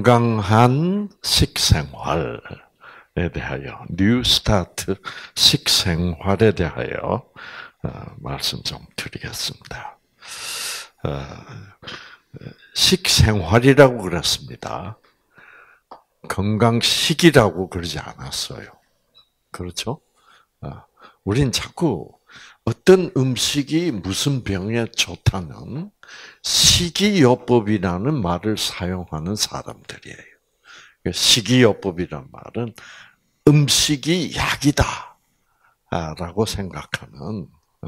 건강한 식생활에 대하여, 뉴 스타트 식생활에 대하여 말씀 좀 드리겠습니다. 식생활이라고 그랬습니다. 건강식이라고 그러지 않았어요. 그렇죠? 우린 자꾸 어떤 음식이 무슨 병에 좋다는 식이요법이라는 말을 사용하는 사람들이에요. 식이요법이란 말은 음식이 약이다 라고 생각하는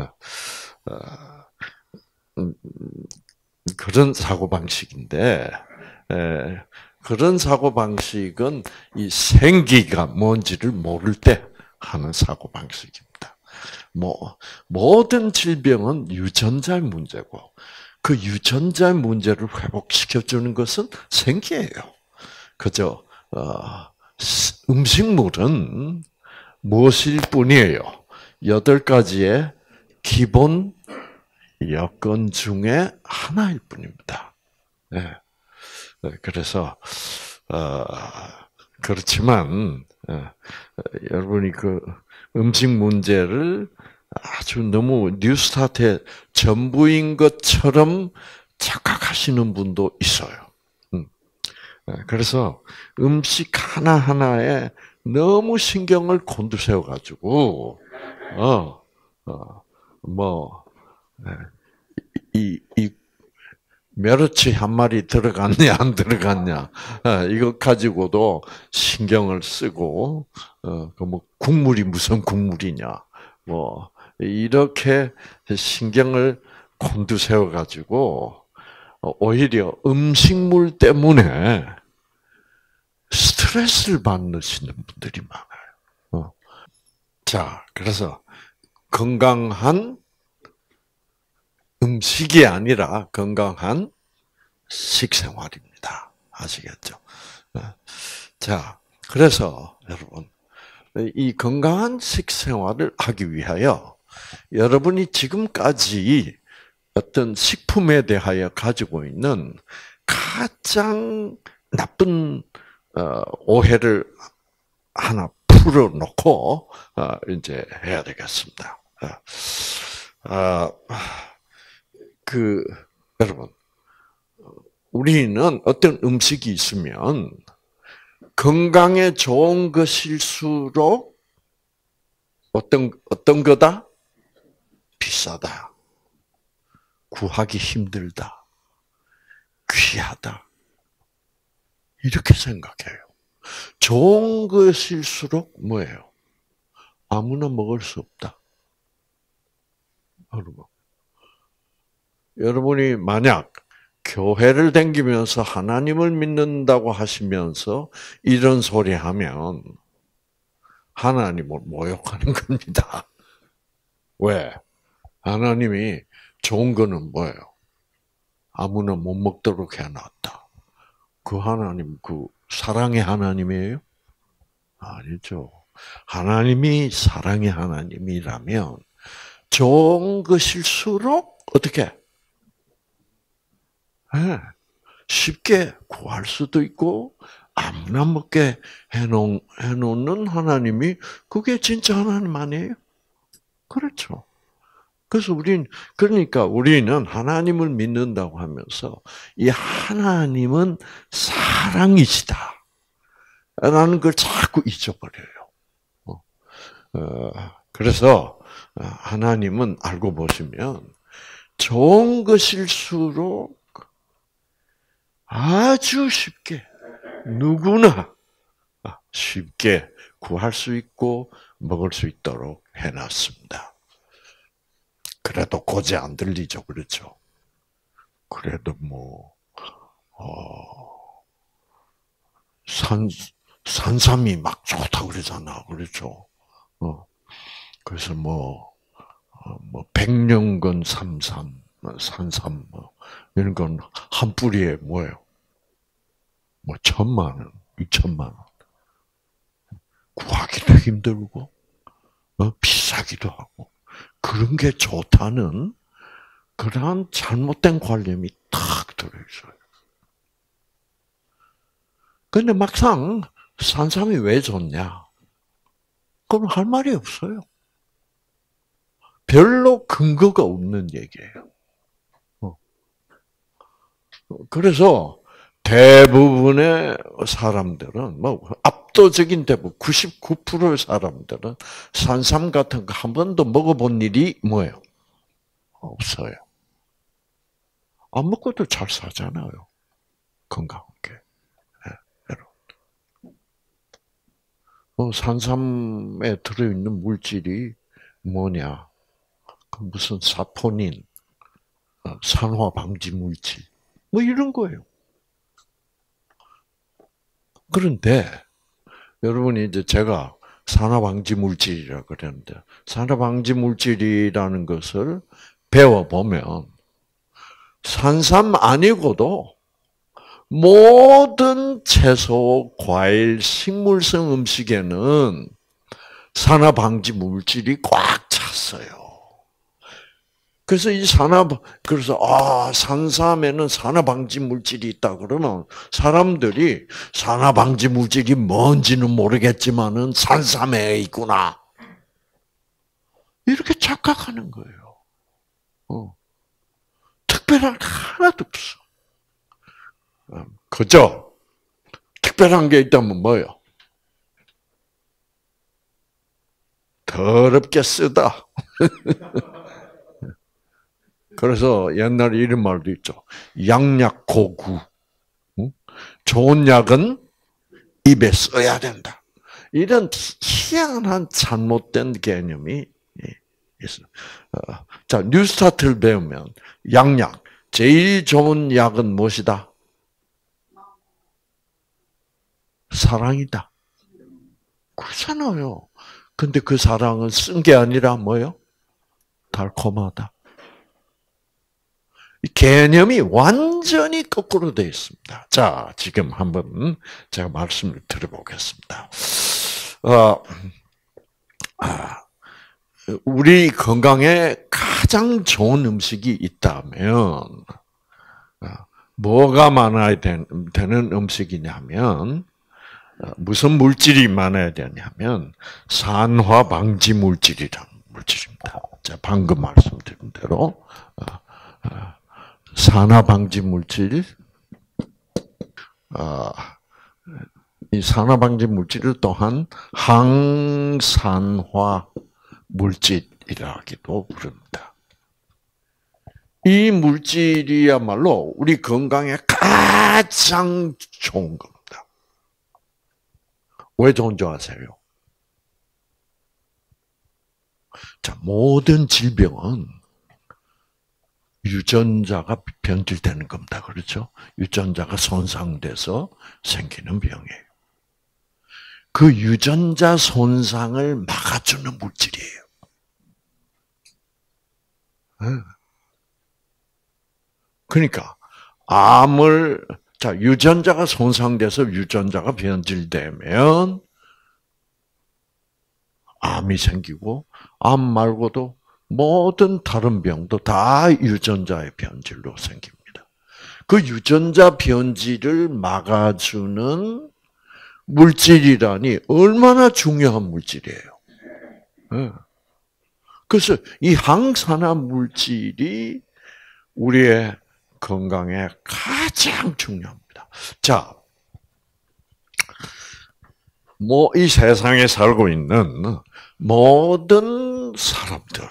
그런 사고방식인데, 그런 사고방식은 이 생기가 뭔지를 모를 때 하는 사고방식입니다. 모든 질병은 유전자의 문제고, 그 유전자의 문제를 회복시켜주는 것은 생기예요. 그죠? 음식물은 무엇일 뿐이에요? 8가지의 기본 여건 중에 하나일 뿐입니다. 네. 그래서 그렇지만 여러분이 그 음식 문제를 아주 너무 뉴스타트의 전부인 것처럼 착각하시는 분도 있어요. 그래서 음식 하나하나에 너무 신경을 곤두세워 가지고 이 멸치 한 마리 들어갔냐 안 들어갔냐 이것 가지고도 신경을 쓰고 뭐 국물이 무슨 국물이냐 뭐 이렇게 신경을 곤두세워 가지고 오히려 음식물 때문에 스트레스를 받으시는 분들이 많아요. 자, 그래서 건강한 음식이 아니라 건강한 식생활입니다. 아시겠죠? 자, 그래서 여러분, 이 건강한 식생활을 하기 위하여 여러분이 지금까지 어떤 식품에 대하여 가지고 있는 가장 나쁜 오해를 하나 풀어놓고 이제 해야 되겠습니다. 여러분, 우리는 어떤 음식이 있으면 건강에 좋은 것일수록 어떤 거다? 비싸다. 구하기 힘들다. 귀하다. 이렇게 생각해요. 좋은 것일수록 뭐예요? 아무나 먹을 수 없다. 여러분이 만약 교회를 다니면서 하나님을 믿는다고 하시면서 이런 소리 하면 하나님을 모욕하는 겁니다. 왜? 하나님이 좋은 거는 뭐예요? 아무나 못 먹도록 해놨다. 그 하나님, 그 사랑의 하나님이에요? 아니죠. 하나님이 사랑의 하나님이라면 좋은 것일수록 어떻게? 쉽게 구할 수도 있고 아무나 먹게 해놓는 하나님이 그게 진짜 하나님 아니에요? 그렇죠. 그래서 그러니까 우리는 하나님을 믿는다고 하면서 이 하나님은 사랑이시다. 라는 걸 자꾸 잊어버려요. 그래서 하나님은 알고 보시면 좋은 것일수록 아주 쉽게 누구나 쉽게 구할 수 있고 먹을 수 있도록 해놨습니다. 그래도 고제 안 들리죠, 그렇죠? 그래도 산삼이 막 좋다고 그러잖아, 그렇죠? 그래서 백년근 산삼 이런 건 한 뿌리에 뭐예요? 1,000만 원, 2,000만 원. 구하기도 힘들고 비싸기도 하고 그런 게 좋다는 그러한 잘못된 관념이 탁 들어있어요. 근데 막상 산삼이 왜 좋냐? 그건 할 말이 없어요. 별로 근거가 없는 얘기예요. 그래서 대부분의 사람들은, 뭐, 압도적인 대부분, 99%의 사람들은 산삼 같은 거 한 번도 먹어본 일이 뭐예요? 없어요. 안 먹고도 잘 사잖아요. 건강하게. 예, 산삼에 들어있는 물질이 뭐냐? 그 무슨 사포닌, 산화 방지 물질, 뭐 이런 거예요. 그런데 여러분이 이제 제가 산화 방지 물질이라 그랬는데 산화 방지 물질이라는 것을 배워 보면 산삼 아니고도 모든 채소, 과일, 식물성 음식에는 산화 방지 물질이 꽉 찼어요. 그래서 산삼에는 산화 방지 물질이 있다 그러면 사람들이 산화 방지 물질이 뭔지는 모르겠지만은 산삼에 있구나. 이렇게 착각하는 거예요. 특별한 게 하나도 없어. 그죠? 특별한 게 있다면 뭐예요? 더럽게 쓰다. 그래서 옛날에 이런 말도 있죠. 양약고구. 좋은 약은 입에 써야 된다. 이런 희한한 잘못된 개념이 있어요. 자, 뉴스타트를 배우면 양약. 제일 좋은 약은 무엇이다? 사랑이다. 그렇잖아요. 근데 그 사랑은 쓴 게 아니라 뭐예요? 달콤하다. 개념이 완전히 거꾸로 되어 있습니다. 자, 지금 한번 제가 말씀을 드려보겠습니다. 우리 건강에 가장 좋은 음식이 있다면 뭐가 많아야 되는 음식이냐면 무슨 물질이 많아야 되냐면 산화 방지 물질이라는 물질입니다. 자, 방금 말씀드린 대로 산화 방지 물질, 이 산화 방지 물질을 또한 항산화 물질이라기도 부릅니다. 이 물질이야말로 우리 건강에 가장 좋은 겁니다. 왜 좋은 줄 아세요? 자, 모든 질병은 유전자가 변질되는 겁니다. 그렇죠? 유전자가 손상돼서 생기는 병이에요. 그 유전자 손상을 막아주는 물질이에요. 그러니까 유전자가 손상돼서 유전자가 변질되면 암이 생기고 암 말고도 모든 다른 병도 다 유전자의 변질로 생깁니다. 그 유전자 변질을 막아주는 물질이라니 얼마나 중요한 물질이에요. 그래서 이 항산화 물질이 우리의 건강에 가장 중요합니다. 자, 이 세상에 살고 있는 모든 사람들,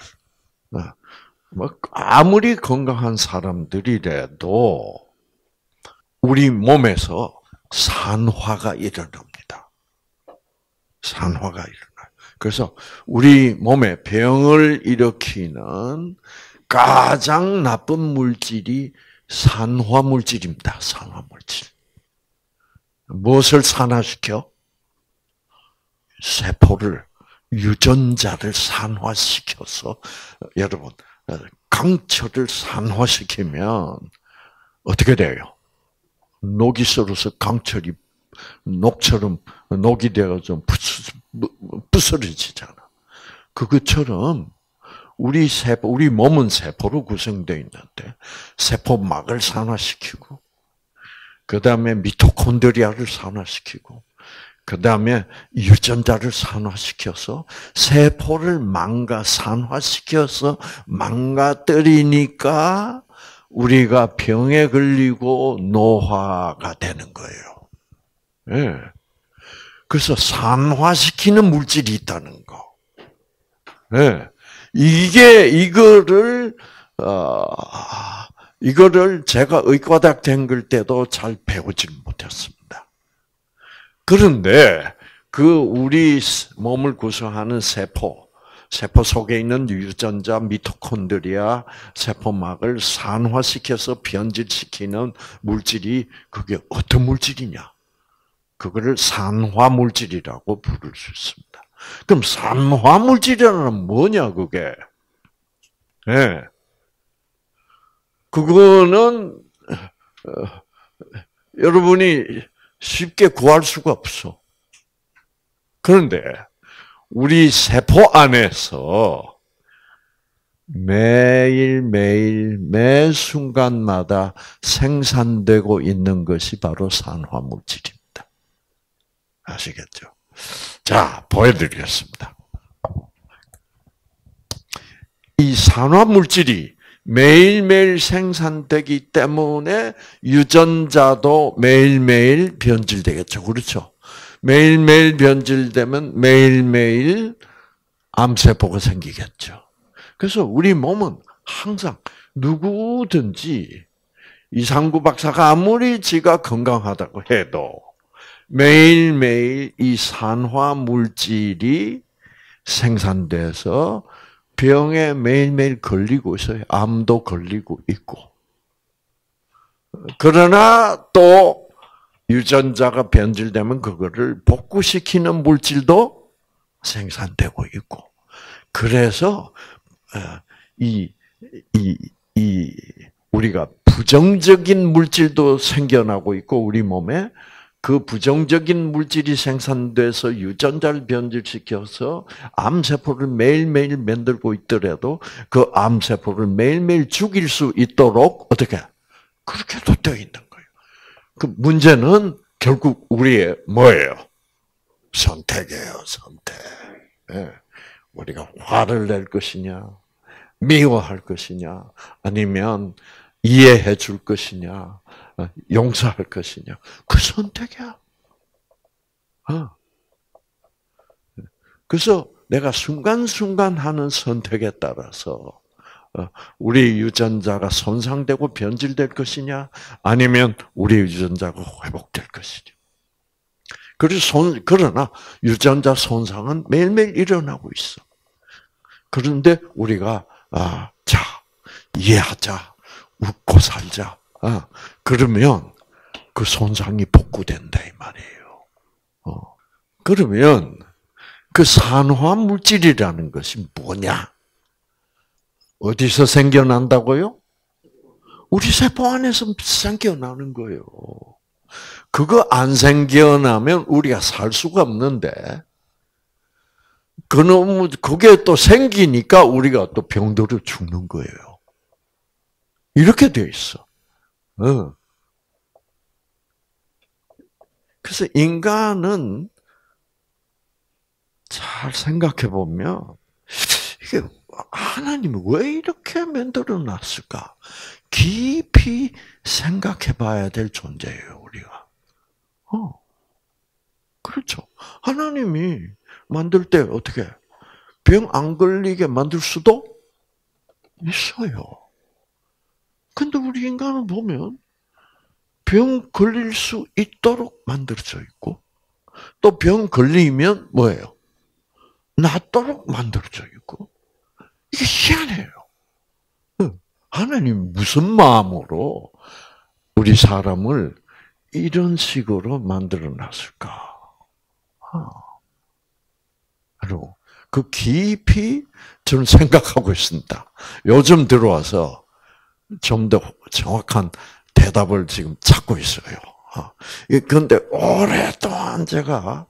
아무리 건강한 사람들이라도 우리 몸에서 산화가 일어납니다. 산화가 일어나요. 그래서 우리 몸에 병을 일으키는 가장 나쁜 물질이 산화 물질입니다. 산화 물질. 무엇을 산화시켜? 세포를, 유전자를 산화시켜서, 여러분, 강철을 산화시키면 어떻게 돼요? 녹이 썰어서 강철이 녹처럼 녹이 되어 좀 부스러지잖아. 그것처럼 우리 몸은 세포로 구성되어 있는데 세포막을 산화시키고 그 다음에 미토콘드리아를 산화시키고, 그 다음에 유전자를 산화시켜서 세포를 산화시켜서 망가뜨리니까 우리가 병에 걸리고 노화가 되는 거예요. 예. 그래서 산화시키는 물질이 있다는 거. 예. 이거를 제가 의과대학 다닐 때도 잘 배우지 못했습니다. 그런데 우리 몸을 구성하는 세포 속에 있는 유전자, 미토콘드리아, 세포막을 산화시켜서 변질시키는 물질이 그게 어떤 물질이냐? 그거를 산화물질이라고 부를 수 있습니다. 그럼 산화물질이라는 뭐냐, 그게? 예. 네. 그거는 여러분이 쉽게 구할 수가 없어. 그런데 우리 세포 안에서 매일매일 매 순간마다 생산되고 있는 것이 바로 산화물질입니다. 아시겠죠? 자, 보여드리겠습니다. 이 산화물질이 매일매일 생산되기 때문에 유전자도 매일매일 변질되겠죠. 그렇죠? 매일매일 변질되면 매일매일 암세포가 생기겠죠. 그래서 우리 몸은 항상 누구든지 이상구 박사가 아무리 지가 건강하다고 해도 매일매일 이 산화물질이 생산돼서 병에 매일매일 걸리고 있어요. 암도 걸리고 있고. 그러나 또 유전자가 변질되면 그거를 복구시키는 물질도 생산되고 있고. 그래서 우리가 부정적인 물질도 생겨나고 있고 우리 몸에 그 부정적인 물질이 생산돼서 유전자를 변질시켜서 암세포를 매일매일 만들고 있더라도 그 암세포를 매일매일 죽일 수 있도록 어떻게? 그렇게도 되어 있는 거예요. 그 문제는 결국 우리의 뭐예요? 선택이에요, 선택. 네. 우리가 화를 낼 것이냐, 미워할 것이냐, 아니면 이해해 줄 것이냐, 용서할 것이냐. 그 선택이야. 그래서 내가 순간순간 하는 선택에 따라서 우리 유전자가 손상되고 변질될 것이냐, 아니면 우리 유전자가 회복될 것이냐. 그러나 유전자 손상은 매일매일 일어나고 있어. 그런데 우리가 자, 이해하자, 웃고 살자. 그러면 그 손상이 복구된다 이 말이에요. 그러면 그 산화물질이라는 것이 뭐냐? 어디서 생겨난다고요? 우리 세포 안에서 생겨나는 거예요. 그거 안 생겨나면 우리가 살 수가 없는데, 그게 또 생기니까 우리가 또 병들어 죽는 거예요. 이렇게 돼 있어. 그래서 인간은 잘 생각해 보면 이게 하나님이 왜 이렇게 만들어 놨을까? 깊이 생각해 봐야 될 존재예요, 우리가. 그렇죠. 하나님이 만들 때 어떻게 병 안 걸리게 만들 수도 있어요. 근데 우리 인간을 보면 병 걸릴 수 있도록 만들어져 있고 또 병 걸리면 뭐예요? 낫도록 만들어져 있고 이게 희한해요. 하나님 무슨 마음으로 우리 사람을 이런 식으로 만들어 놨을까? 그리고 그 깊이 저는 생각하고 있습니다. 요즘 들어와서 좀 더 정확한 대답을 지금 찾고 있어요. 그런데 오랫동안 제가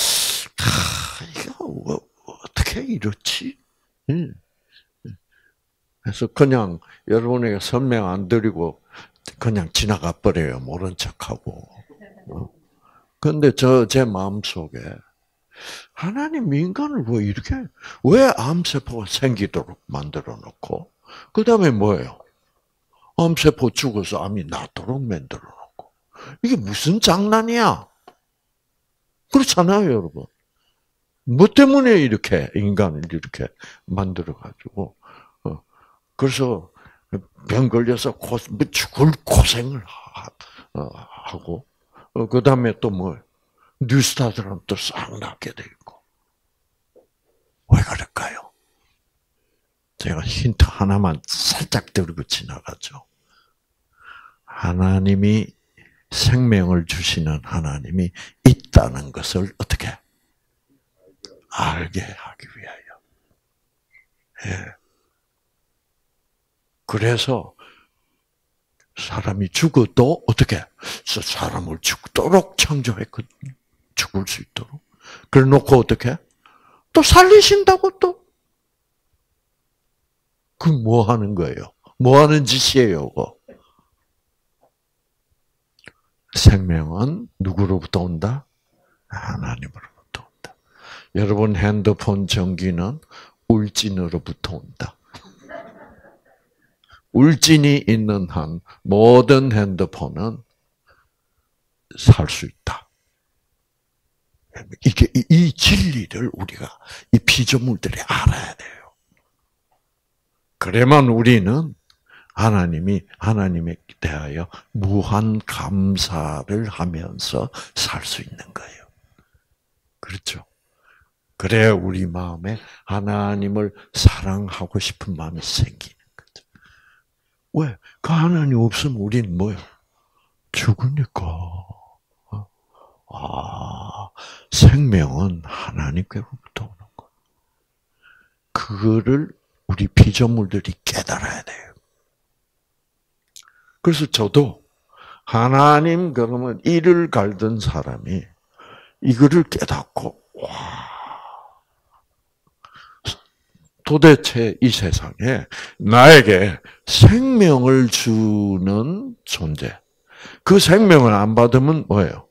이거 어떻게 이렇지? 그래서 그냥 여러분에게 설명 안 드리고 그냥 지나가 버려요. 모른 척하고. 근데 제 마음속에 하나님 인간을 왜 암세포가 생기도록 만들어 놓고, 그 다음에 뭐예요? 암세포 죽어서 암이 낫도록 만들어 놓고. 이게 무슨 장난이야? 그렇잖아요, 여러분. 뭐 때문에 이렇게 인간을 이렇게 만들어가지고, 그래서 병 걸려서 죽을 고생을 하고, 그 다음에 또 뭐, 뉴스타들은 또 싹 낫게 돼 있고. 왜 그럴까요? 제가 힌트 하나만 살짝 들고 지나가죠. 하나님이 생명을 주시는 하나님이 있다는 것을 어떻게 알게 하기 위하여. 예. 그래서 사람이 죽어도 어떻게 사람을 죽도록 창조했거든요. 죽을 수 있도록. 그래 놓고 어떻게 또 살리신다고 또. 그 뭐 하는 거예요? 뭐 하는 짓이에요, 그거? 생명은 누구로부터 온다? 하나님으로부터 온다. 여러분 핸드폰 전기는 울진으로부터 온다. 울진이 있는 한 모든 핸드폰은 살 수 있다. 이게 이 진리를 우리가 이 피조물들이 알아야 돼요. 그래만 우리는 하나님에 대하여 무한 감사를 하면서 살 수 있는 거예요. 그렇죠? 그래야 우리 마음에 하나님을 사랑하고 싶은 마음이 생기는 거죠. 왜? 그 하나님 없으면 우리는 뭐예요? 죽으니까. 생명은 하나님께로부터 오는 거. 그거를 우리 피조물들이 깨달아야 돼요. 그래서 저도 하나님 그러면 이를 갈던 사람이 이거를 깨닫고 도대체 이 세상에 나에게 생명을 주는 존재. 그 생명을 안 받으면 뭐예요?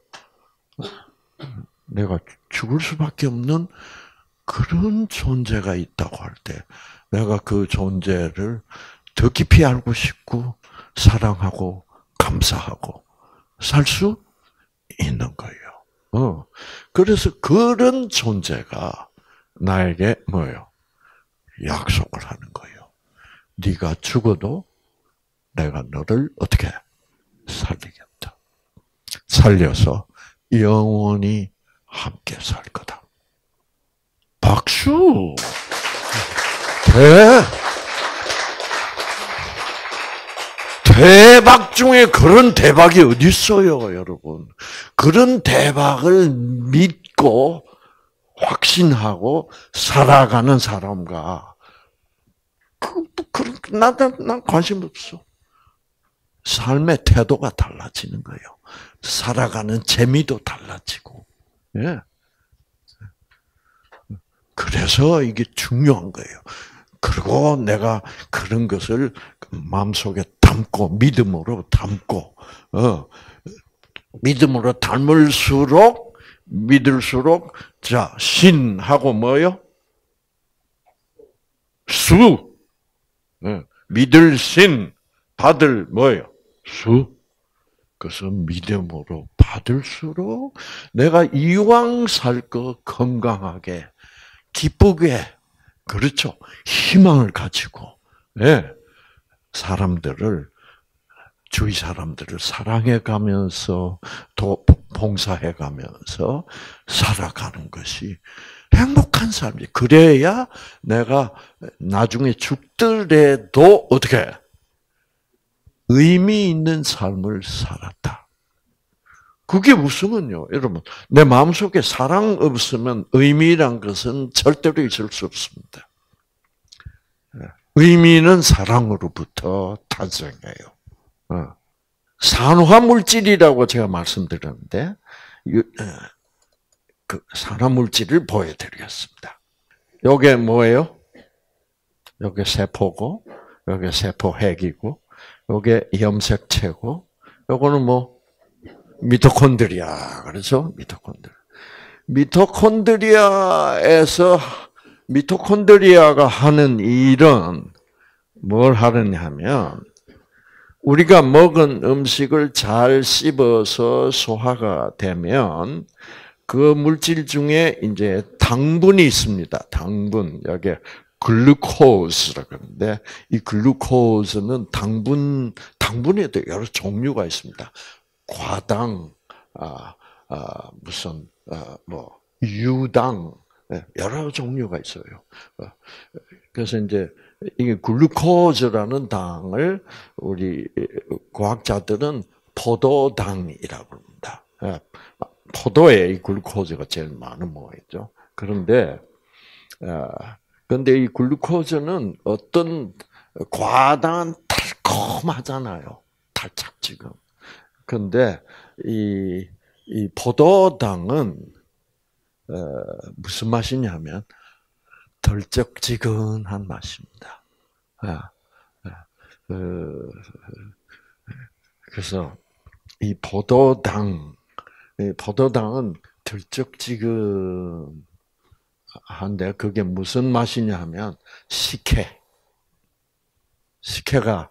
내가 죽을 수밖에 없는 그런 존재가 있다고 할 때 내가 그 존재를 더 깊이 알고 싶고 사랑하고 감사하고 살 수 있는 거예요. 그래서 그런 존재가 나에게 뭐예요? 약속을 하는 거예요. 네가 죽어도 내가 너를 어떻게 살리겠다. 살려서 영원히 함께 살 거다. 박수! 대박 중에 그런 대박이 어디 있어요, 여러분? 그런 대박을 믿고 확신하고 살아가는 사람과 난 관심 없어. 삶의 태도가 달라지는 거예요. 살아가는 재미도 달라지고. 예. 그래서 이게 중요한 거예요. 그리고 내가 그런 것을 마음속에 담고 믿음으로 담고 믿음으로 믿을수록 자 신하고 뭐요? 수. 믿을 신 받을 뭐요? 수. 그래서 믿음으로 받을수록 내가 이왕 살 거 건강하게 기쁘게 그렇죠. 희망을 가지고 주위 사람들을 사랑해가면서 또 봉사해가면서 살아가는 것이 행복한 삶이. 그래야 내가 나중에 죽더라도 어떻게 의미 있는 삶을 살았다. 그게 웃으면요, 여러분. 내 마음속에 사랑 없으면 의미란 것은 절대로 있을 수 없습니다. 의미는 사랑으로부터 탄생해요. 산화물질이라고 제가 말씀드렸는데, 그 산화물질을 보여드리겠습니다. 요게 뭐예요? 요게 세포고, 요게 세포핵이고, 요게 염색체고, 요거는 뭐 미토콘드리아. 그렇죠? 미토콘드리아에서 미토콘드리아가 하는 일은 뭘 하느냐 하면, 우리가 먹은 음식을 잘 씹어서 소화가 되면 그 물질 중에 이제 당분이 있습니다. 당분. 여기 글루코즈라고 그러는데, 이 글루코즈는 당분에도 여러 종류가 있습니다. 과당, 무슨, 뭐, 유당, 여러 종류가 있어요. 그래서 이제 이게 글루코즈라는 당을 우리 과학자들은 포도당이라고 합니다. 포도에 이 글루코즈가 제일 많은 모양이죠. 그런데 이 글루코즈는 어떤 과당은 달콤하잖아요. 달짝지근. 그런데 이 포도당은 무슨 맛이냐면 덜쩍지근한 맛입니다. 그래서 이 포도당은 덜쩍지근한데, 그게 무슨 맛이냐 하면 식혜가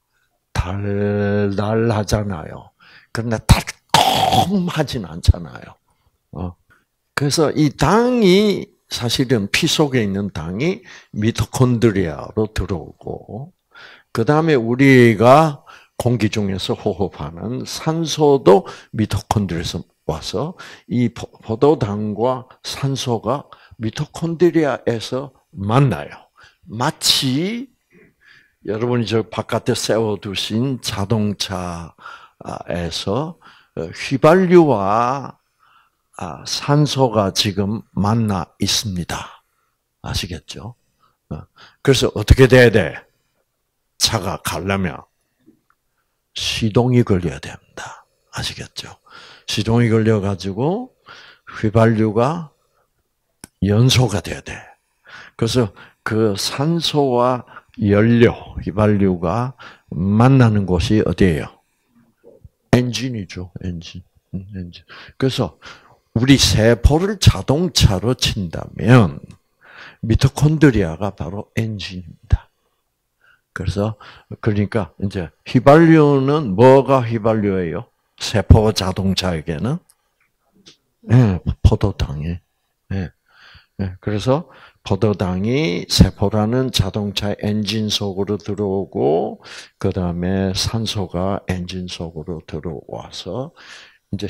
달달하잖아요. 그러나 달콤하진 않잖아요. 그래서 이 당이 사실은 피 속에 있는 당이 미토콘드리아로 들어오고, 그 다음에 우리가 공기 중에서 호흡하는 산소도 미토콘드리아에서 와서 이 포도당과 산소가 미토콘드리아에서 만나요. 마치 여러분이 저 바깥에 세워두신 자동차에서 휘발유와 산소가 지금 만나 있습니다. 아시겠죠? 그래서 어떻게 돼야 돼? 차가 가려면 시동이 걸려야 됩니다. 아시겠죠? 시동이 걸려가지고 휘발유가 연소가 돼야 돼. 그래서 그 산소와 연료, 휘발유가 만나는 곳이 어디예요? 엔진이죠, 엔진. 그래서 우리 세포를 자동차로 친다면 미토콘드리아가 바로 엔진입니다. 그래서 그러니까 이제 휘발유는 뭐가 휘발유예요? 세포 자동차에게는 포도당이. 그래서 포도당이 세포라는 자동차 엔진 속으로 들어오고, 그 다음에 산소가 엔진 속으로 들어와서 이제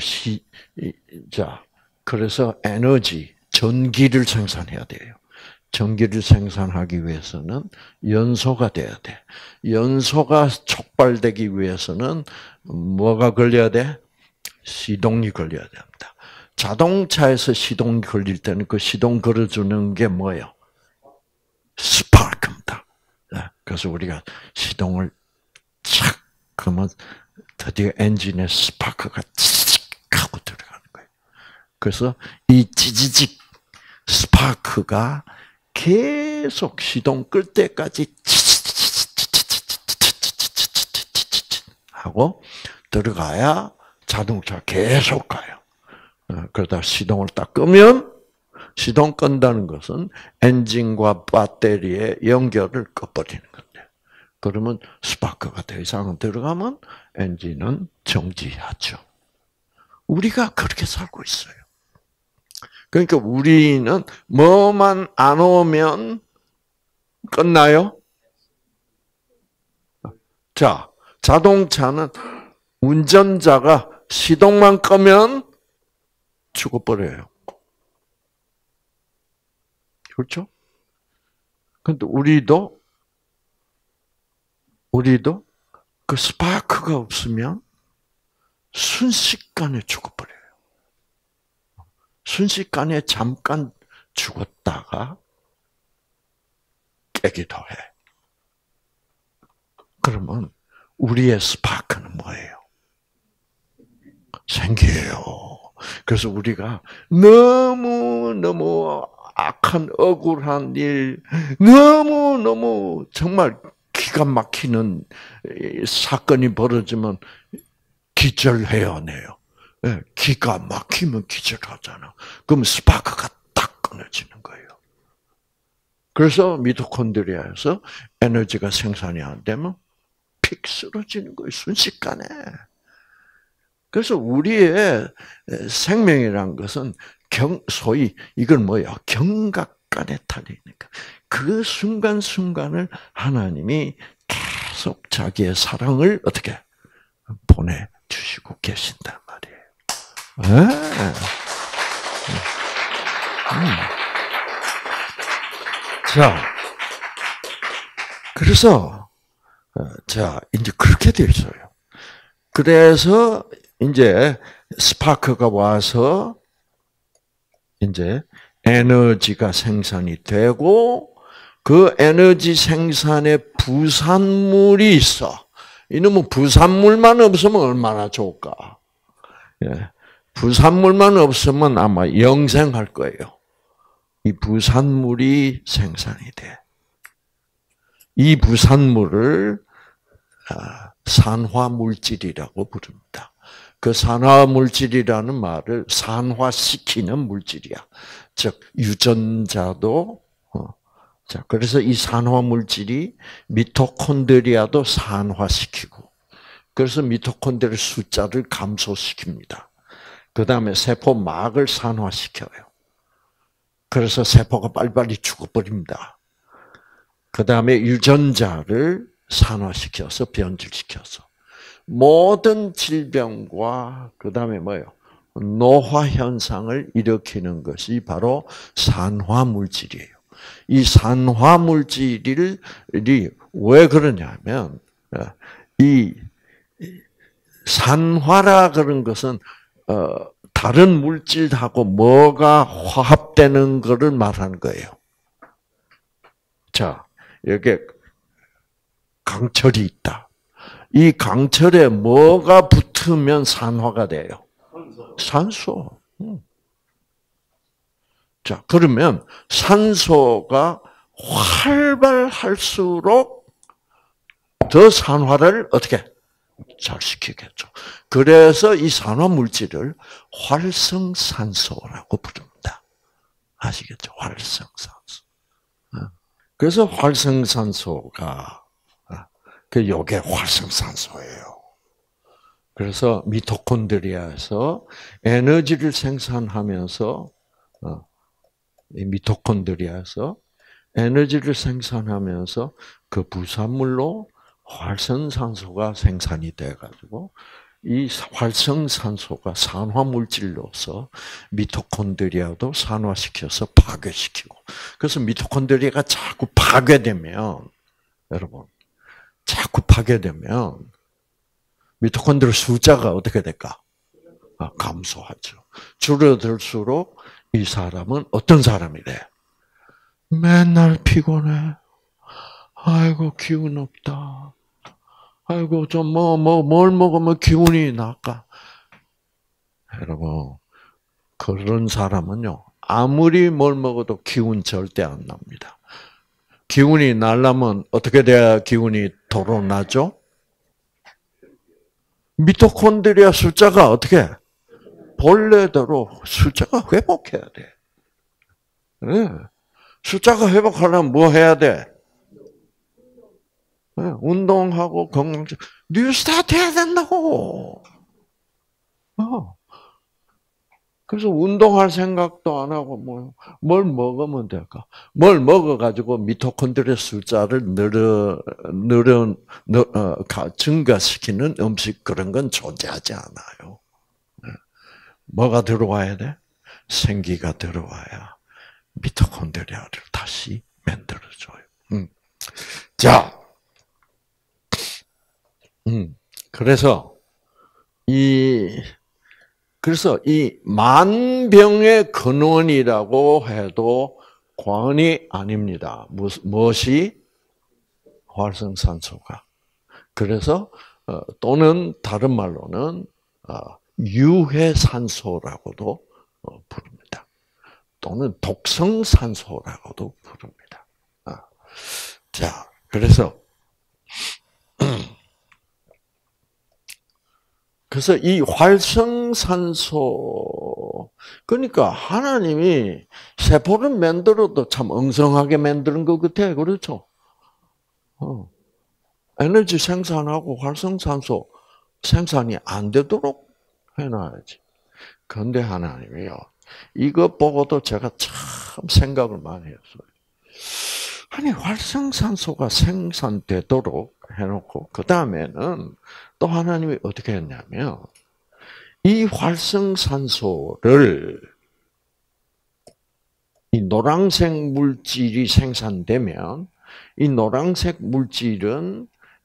그래서 에너지, 전기를 생산해야 돼요. 전기를 생산하기 위해서는 연소가 돼야 돼. 연소가 촉발되기 위해서는 뭐가 걸려야 돼? 시동이 걸려야 됩니다. 자동차에서 시동이 걸릴 때는 그 시동 걸어주는 게 뭐예요? 스파크입니다. 그래서 우리가 시동을 착 그러면 드디어 엔진에 스파크가 찌직 하고 들어가는 거예요. 그래서 이 찌지직 스파크가 계속 시동 끌 때까지 하고 들어가야 자동차 계속 가요. 그러다 시동을 딱 끄면, 시동 끈다는 것은 엔진과 배터리의 연결을 꺼버리는 건데, 그러면 스파크가 더 이상 들어가면 엔진은 정지하죠. 우리가 그렇게 살고 있어요. 그러니까 우리는 뭐만 안 오면 끝나요? 자, 자동차는 운전자가 시동만 끄면 죽어버려요. 그렇죠? 근데 우리도 그 스파크가 없으면 순식간에 죽어버려요. 순식간에 잠깐 죽었다가 깨기도 해. 그러면 우리의 스파크는 뭐예요? 생기예요. 그래서 우리가 너무 악한 억울한 일, 너무 정말 기가 막히는 사건이 벌어지면 기절해야 해요. 예, 기가 막히면 기절하잖아. 그럼 스파크가 딱 끊어지는 거예요. 그래서 미토콘드리아에서 에너지가 생산이 안 되면 픽 쓰러지는 거예요. 순식간에. 그래서 우리의 생명이란 것은 소위 이걸 뭐야? 경각간에 달리니까 그 순간순간을 하나님이 계속 자기의 사랑을 어떻게 보내주시고 계신단 말이에요. 네. 자, 그래서 자 이제 그렇게 돼 있어요. 그래서 이제 스파크가 와서 이제 에너지가 생산이 되고 그 에너지 생산에 부산물이 있어. 이놈은 부산물만 없으면 얼마나 좋을까? 예. 부산물만 없으면 아마 영생할 거예요. 이 부산물이 생산이 돼. 이 부산물을 산화물질이라고 부릅니다. 그 산화물질이라는 말을 산화시키는 물질이야. 즉 유전자도 자 그래서 이 산화물질이 미토콘드리아도 산화시키고 그래서 미토콘드리아 숫자를 감소시킵니다. 그 다음에 세포막을 산화시켜요. 그래서 세포가 빨리빨리 죽어버립니다. 그 다음에 유전자를 산화시켜서 변질시켜서 모든 질병과 그 다음에 뭐예요? 노화 현상을 일으키는 것이 바로 산화물질이에요. 이 산화물질이 왜 그러냐면 이 산화라 그런 것은 다른 물질하고 뭐가 화합되는 것을 말하는 거예요. 자, 여기 강철이 있다. 이 강철에 뭐가 붙으면 산화가 돼요? 산소. 자, 그러면 산소가 활발할수록 더 산화를 어떻게? 잘 시키겠죠. 그래서 이 산화 물질을 활성산소라고 부릅니다. 아시겠죠? 활성산소. 그래서 활성산소가 요게 활성산소예요. 그래서 미토콘드리아에서 에너지를 생산하면서 이 미토콘드리아에서 에너지를 생산하면서 그 부산물로 활성산소가 생산이 돼가지고 이 활성산소가 산화물질로서 미토콘드리아도 산화시켜서 파괴시키고 그래서 미토콘드리아가 자꾸 파괴되면 여러분 자꾸 파괴되면 미토콘드리아 숫자가 어떻게 될까? 감소하죠. 줄어들수록 이 사람은 어떤 사람이 돼? 맨날 피곤해. 아이고 기운 없다. 아이고 좀 뭘 먹으면 기운이 날까? 여러분 그런 사람은요 아무리 뭘 먹어도 기운 절대 안 납니다. 기운이 나려면 어떻게 돼야 기운이 돌아나죠? 미토콘드리아 숫자가 어떻게 본래대로 숫자가 회복해야 돼. 네. 숫자가 회복하려면 뭐 해야 돼? 네. 운동하고 건강 뉴스타트 해야 된다고. 그래서 운동할 생각도 안 하고 뭘 먹으면 될까? 뭘 먹어가지고 미토콘드리아 숫자를 증가시키는 음식 그런 건 존재하지 않아요. 뭐가 들어와야 돼? 생기가 들어와야 미토콘드리아를 다시 만들어줘요. 자, 그래서 이 만병의 근원이라고 해도 과언이 아닙니다. 무엇이? 활성산소가. 그래서 또는 다른 말로는 유해산소라고도 부릅니다. 또는 독성산소라고도 부릅니다. 자, 그래서 그래서 이 활성산소, 그러니까 하나님이 세포를 만들어도 참 엉성하게 만드는 것 같아요. 그렇죠? 에너지 생산하고 활성산소 생산이 안 되도록 해놔야지. 그런데 하나님이요. 이것 보고도 제가 참 생각을 많이 했어요. 아니, 활성산소가 생산되도록 해놓고, 그 다음에는 또 하나님이 어떻게 했냐면, 이 활성산소를, 이 노란색 물질이 생산되면, 이 노란색 물질을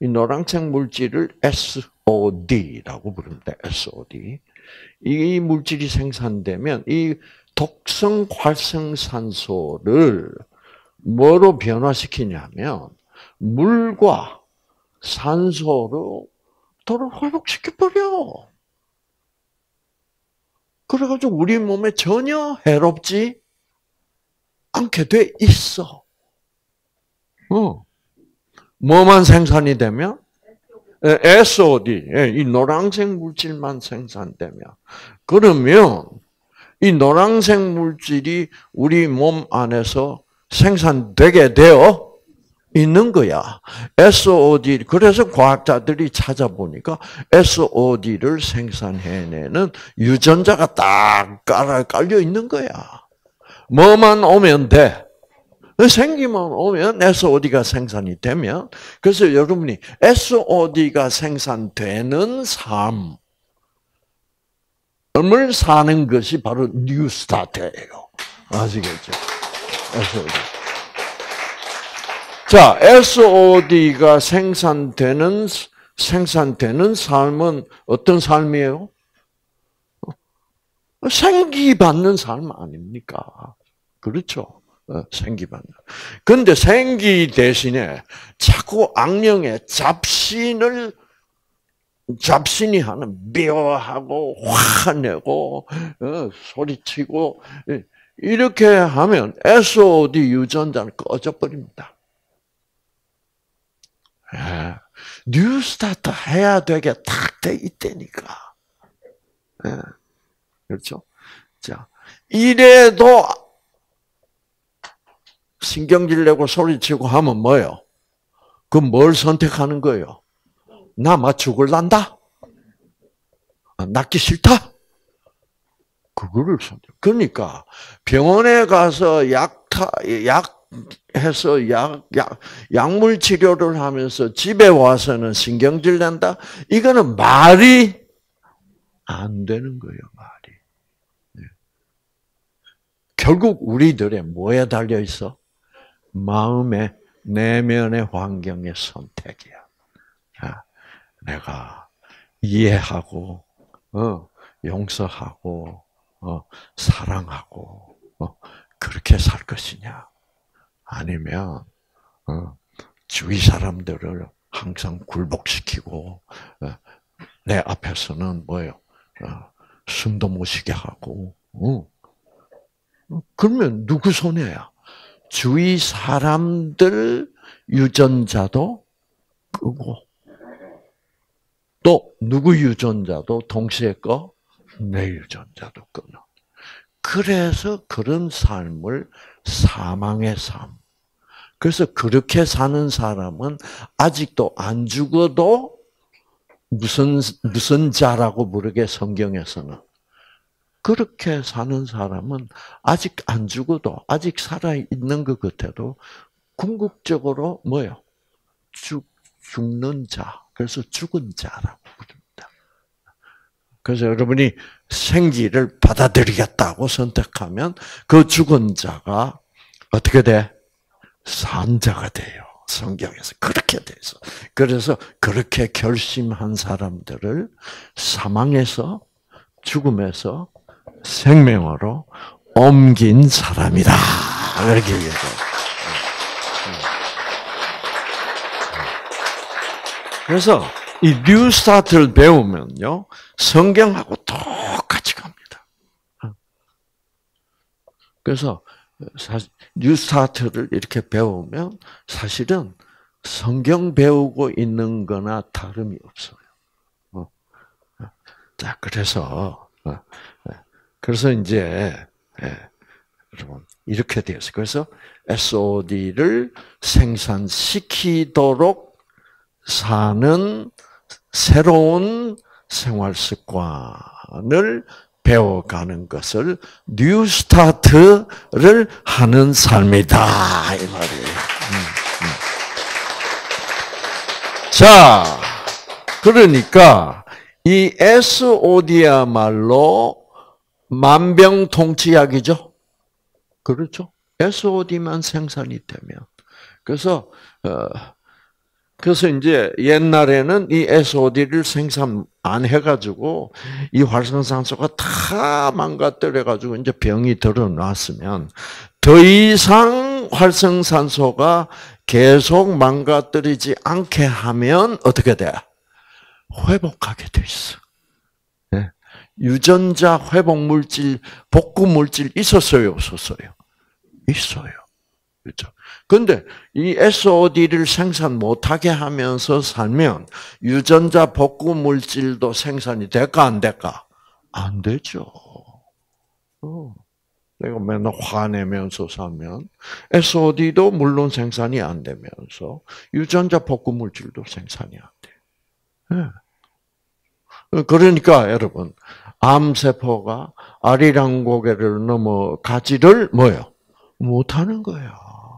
SOD라고 부릅니다. SOD. 이 물질이 생산되면 이 독성 활성산소를 뭐로 변화시키냐면 물과 산소로 도로 회복시켜버려. 그래가지고 우리 몸에 전혀 해롭지 않게 돼 있어. 뭐만 생산이 되면? SOD, 이 노란색 물질만 생산되면. 그러면 이 노란색 물질이 우리 몸 안에서 생산되게 되어 있는 거야. SOD. 그래서 과학자들이 찾아보니까 SOD를 생산해내는 유전자가 딱 깔려 있는 거야. 뭐만 오면 돼. 생기만 오면 SOD가 생산이 되면, 그래서 여러분이 SOD가 생산되는 삶을 사는 것이 바로 뉴스타트예요. 아시겠죠? SOD. 자, SOD가 생산되는 삶은 어떤 삶이에요? 생기받는 삶 아닙니까? 그렇죠? 생기받는. 그런데 생기 대신에 자꾸 악령의 잡신이 하는 미워하고 화내고 소리치고 이렇게 하면 SOD 유전자는 꺼져버립니다. 뉴스타트 해야 되게 딱 돼 있다니까. 그렇죠? 자, 이래도 신경질 내고 소리치고 하면 뭐예요? 그럼 뭘 선택하는 거예요? 나 죽을란다? 낫기 싫다? 그거를 선택. 그러니까 병원에 가서 약물 치료를 하면서 집에 와서는 신경질 낸다? 이거는 말이 안 되는 거예요, 말이. 결국 우리들의 뭐에 달려 있어? 마음의 내면의 환경의 선택이야. 내가 이해하고, 용서하고, 사랑하고, 그렇게 살 것이냐? 아니면, 주위 사람들을 항상 굴복시키고, 내 앞에서는 뭐예요? 숨도 못 쉬게 하고, 그러면 누구 손해야? 주위 사람들 유전자도 끄고, 또 누구 유전자도 동시에 꺼? 내 유전자도 끊어. 그래서 그런 삶을 사망의 삶. 그래서 그렇게 사는 사람은 아직도 안 죽어도 무슨 자라고 부르게 성경에서는. 그렇게 사는 사람은 아직 안 죽어도, 아직 살아있는 것 같아도 궁극적으로 뭐예요? 죽는 자. 그래서 죽은 자라고 부릅니다. 그래서 여러분이 생기를 받아들이겠다고 선택하면 그 죽은 자가 어떻게 돼? 산 자가 돼요. 성경에서 그렇게 돼서. 그래서 그렇게 결심한 사람들을 사망에서, 죽음에서 생명으로 옮긴 사람이다. 이렇게 얘기해요. 그래서 이 뉴스타트를 배우면요, 성경하고 똑같이 갑니다. 그래서 뉴스타트를 이렇게 배우면 사실은 성경 배우고 있는 거나 다름이 없어요. 자, 그래서 이제, 여러분, 이렇게 되었어요. 그래서 SOD를 생산시키도록 사는 새로운 생활 습관을 배워가는 것을 뉴스타트를 하는 삶이다. 이 말이에요. 자, 그러니까 이 SOD야말로 만병통치약이죠. 그렇죠? SOD만 생산이 되면. 그래서 이제 옛날에는 이 SOD를 생산 안 해가지고 이 활성산소가 다 망가뜨려가지고 이제 병이 드러났으면 더 이상 활성산소가 계속 망가뜨리지 않게 하면 어떻게 돼? 회복하게 돼 있어. 네. 유전자 회복 물질, 복구 물질 있었어요, 없었어요? 있어요. 그렇죠? 근데 이 SOD를 생산 못하게 하면서 살면 유전자 복구 물질도 생산이 될까 안 될까? 안 되죠. 내가 맨날 화내면서 살면 SOD도 물론 생산이 안 되면서 유전자 복구 물질도 생산이 안 돼. 그러니까 여러분, 암세포가 아리랑 고개를 넘어가지를 뭐요? 못하는 거예요.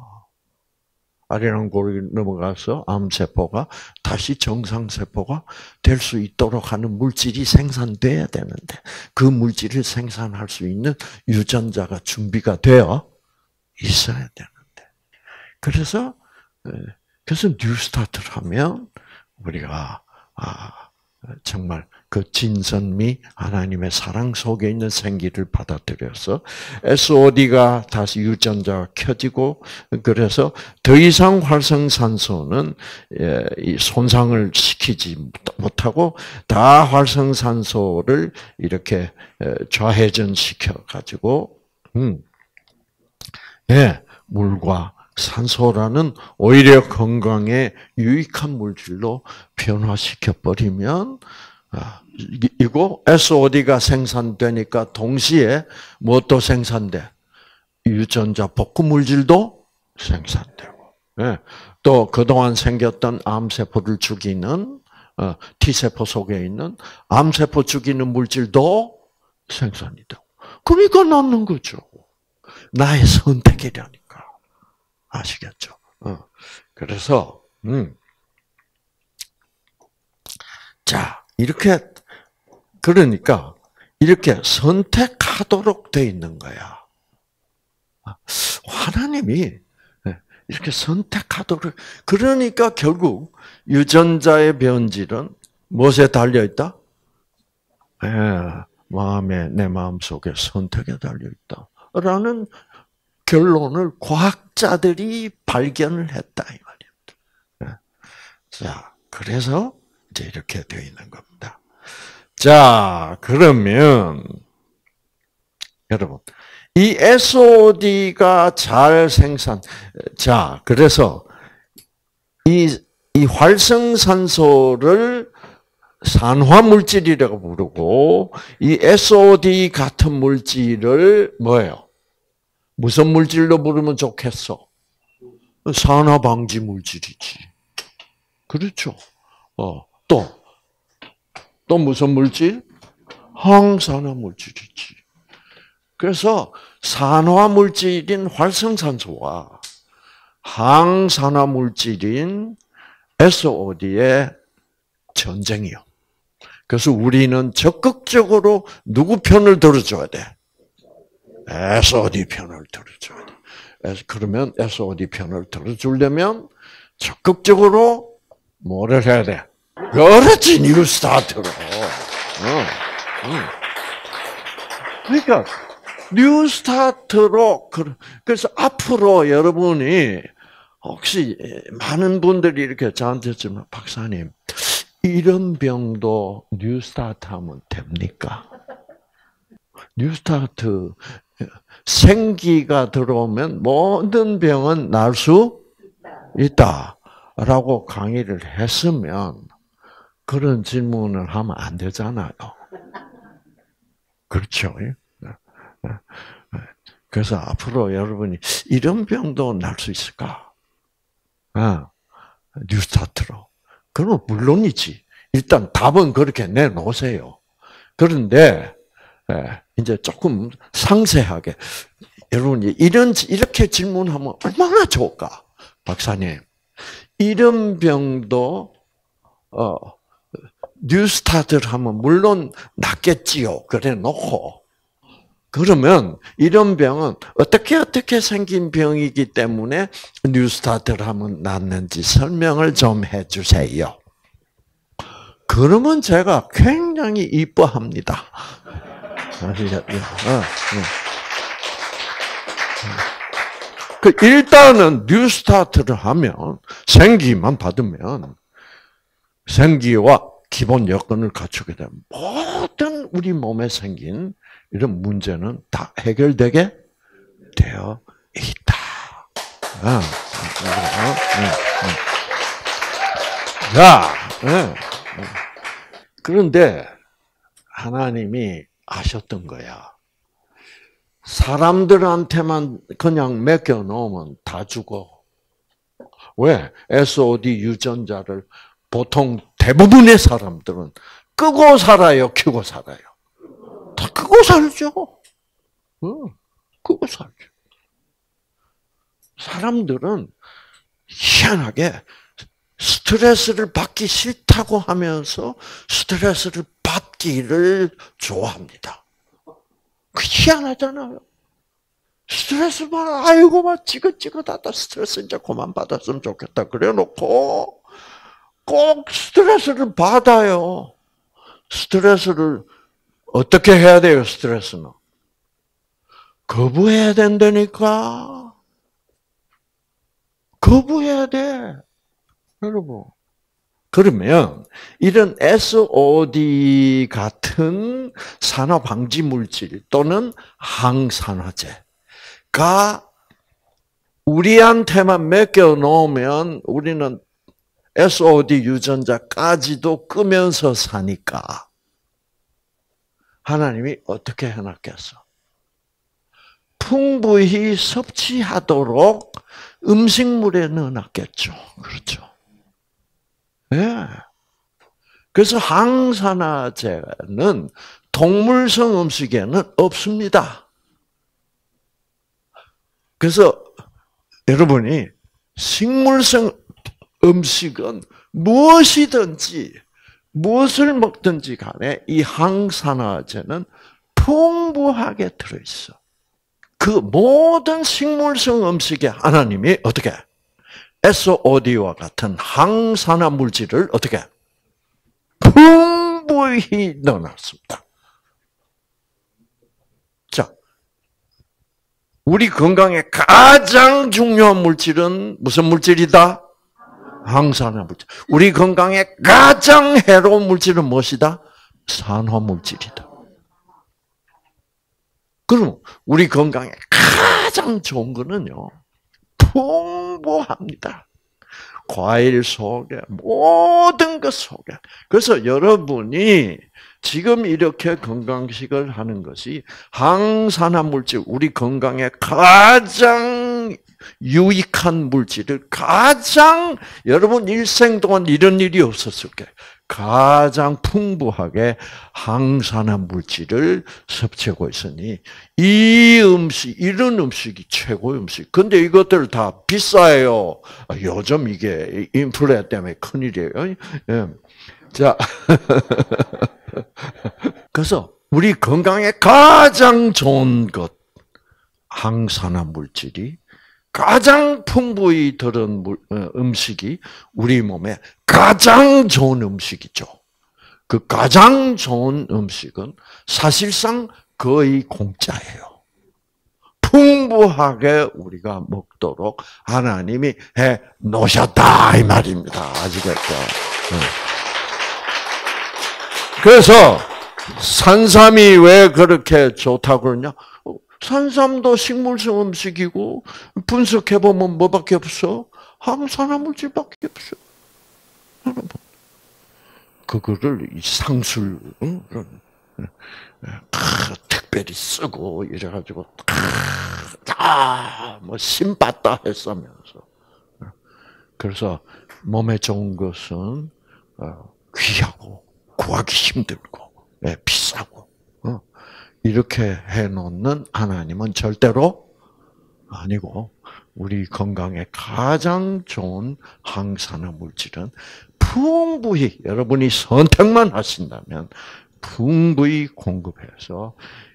아리랑 고개를 넘어가서 암세포가 다시 정상세포가 될 수 있도록 하는 물질이 생산돼야 되는데 그 물질을 생산할 수 있는 유전자가 준비가 되어 있어야 되는데 그래서 뉴스타트를 하면 우리가 정말 그 진선미 하나님의 사랑 속에 있는 생기를 받아들여서 SOD가 다시 유전자가 켜지고 그래서 더 이상 활성산소는 손상을 시키지 못하고 다 활성산소를 이렇게 좌회전시켜 가지고 물과 산소라는 오히려 건강에 유익한 물질로 변화시켜 버리면 이거 SOD가 생산되니까 동시에 무엇도 생산돼? 유전자 복구 물질도 생산되고, 또 그동안 생겼던 암세포를 죽이는 T세포 속에 있는 암세포 죽이는 물질도 생산이 되고, 그러니까 낫는 거죠. 나의 선택이라니까. 아시겠죠? 그래서 자, 그러니까 이렇게 선택하도록 돼 있는 거야. 하나님이 이렇게 선택하도록. 그러니까 결국 유전자의 변질은 무엇에 달려 있다? 내 마음 속에 선택에 달려 있다. 라는 결론을 과학자들이 발견을 했다 이 말입니다. 자, 그래서 이제 이렇게 되어 있는 겁니다. 자, 그러면 여러분 이 SOD가 잘 그래서 이 활성산소를 산화물질이라고 부르고 이 SOD 같은 물질을 뭐예요? 무슨 물질로 부르면 좋겠어? 산화방지 물질이지. 그렇죠. 또 무슨 물질? 항산화 물질이지. 그래서 산화 물질인 활성산소와 항산화 물질인 SOD의 전쟁이요. 그래서 우리는 적극적으로 누구 편을 들어줘야 돼? SOD 편을 들어줘야 돼. 그러면 SOD 편을 들어주려면 적극적으로 뭐를 해야 돼? 그렇지, 뉴스타트로. 그러니까 뉴스타트로. 그래서 앞으로 여러분이 혹시 많은 분들이 이렇게 저한테 지금 박사님 이런 병도 뉴스타트하면 됩니까? 뉴스타트 생기가 들어오면 모든 병은 날 수 있다. 라고 강의를 했으면 그런 질문을 하면 안 되잖아요. 그렇죠? 그래서 앞으로 여러분이 이런 병도 날 수 있을까? 뉴스타트로. 그럼 물론이지. 일단 답은 그렇게 내놓으세요. 그런데 이제 조금 상세하게 여러분이 이렇게 질문하면 얼마나 좋을까, 박사님? 이런 병도 뉴스타트를 하면 물론 낫겠지요. 그래 놓고 그러면 이런 병은 어떻게 생긴 병이기 때문에 뉴스타트를 하면 낫는지 설명을 좀 해주세요. 그러면 제가 굉장히 이뻐합니다. 일단은 뉴스타트를 하면 생기만 받으면 생기와 기본 여건을 갖추게 되면 모든 우리 몸에 생긴 이런 문제는 다 해결되게 되어 있다. 그런데 하나님이 아셨던 거야. 사람들한테만 그냥 맡겨놓으면 다 죽어. 왜? SOD 유전자를 보통 대부분의 사람들은 끄고 살아요, 켜고 살아요? 다 끄고 살죠. 끄고 살죠. 사람들은 희한하게 스트레스를 받기 싫다고 하면서 스트레스를 받기를 좋아합니다. 그 희한하잖아요. 스트레스 받아, 아이고, 막 지긋지긋하다. 스트레스 이제 그만 받았으면 좋겠다. 그래 놓고 꼭 스트레스를 받아요. 스트레스를 어떻게 해야 돼요, 스트레스는? 거부해야 된다니까. 거부해야 돼. 여러분. 그러면 이런 SOD 같은 산화 방지 물질 또는 항산화제가 우리한테만 맡겨 놓으면 우리는 SOD 유전자까지도 끄면서 사니까 하나님이 어떻게 해놨겠어? 풍부히 섭취하도록 음식물에 넣어놨겠죠. 그렇죠. 예. 그래서 항산화제는 동물성 음식에는 없습니다. 그래서 여러분이 식물성 음식은 무엇이든지 무엇을 먹든지 간에 이 항산화제는 풍부하게 들어있어. 그 모든 식물성 음식에 하나님이 어떻게 SOD와 같은 항산화 물질을 어떻게 풍부히 넣어놨습니다. 자, 우리 건강에 가장 중요한 물질은 무슨 물질이다? 항산화 물질. 우리 건강에 가장 해로운 물질은 무엇이다? 산화 물질이다. 그럼 우리 건강에 가장 좋은 거는요, 풍부합니다. 과일 속에, 모든 것 속에. 그래서 여러분이 지금 이렇게 건강식을 하는 것이 항산화 물질, 우리 건강에 가장 유익한 물질을 가장 여러분 일생 동안 이런 일이 없었을 거예요. 가장 풍부하게 항산화 물질을 섭취하고 있으니 이 음식, 이런 음식이 최고의 음식. 근데 이것들 다 비싸요. 요즘 이게 인플레 때문에 큰일이에요. 예. 자, 그래서 우리 건강에 가장 좋은 것, 항산화 물질이 가장 풍부히 들은 음식이 우리 몸에 가장 좋은 음식이죠. 그 가장 좋은 음식은 사실상 거의 공짜예요. 풍부하게 우리가 먹도록 하나님이 해 놓으셨다 이 말입니다. 아시겠죠? 그래서 산삼이 왜 그렇게 좋다고 그러냐? 산삼도 식물성 음식이고 분석해 보면 뭐밖에 없어? 항산화 물질밖에 없어. 여러분, 그거를 이 상술 특별히 쓰고 이래가지고 뭐 신봤다 했으면서. 그래서 몸에 좋은 것은 귀하고 구하기 힘들고 비싸고 이렇게 해놓는 하나님은 절대로 아니고 우리 건강에 가장 좋은 항산화 물질은 풍부히 여러분이 선택만 하신다면 풍부히 공급해서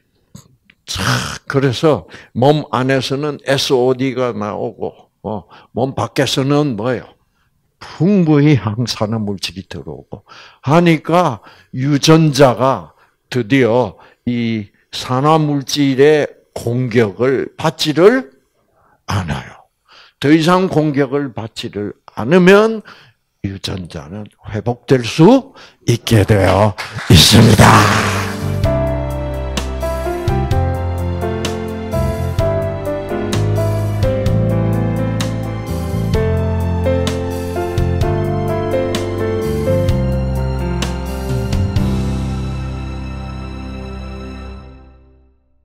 그래서 몸 안에서는 SOD가 나오고 몸 밖에서는 뭐예요? 풍부히 항산화 물질이 들어오고 하니까 유전자가 드디어 이 산화 물질의 공격을 받지를 않아요. 더 이상 공격을 받지를 않으면 유전자는 회복될 수 있게 되어 있습니다.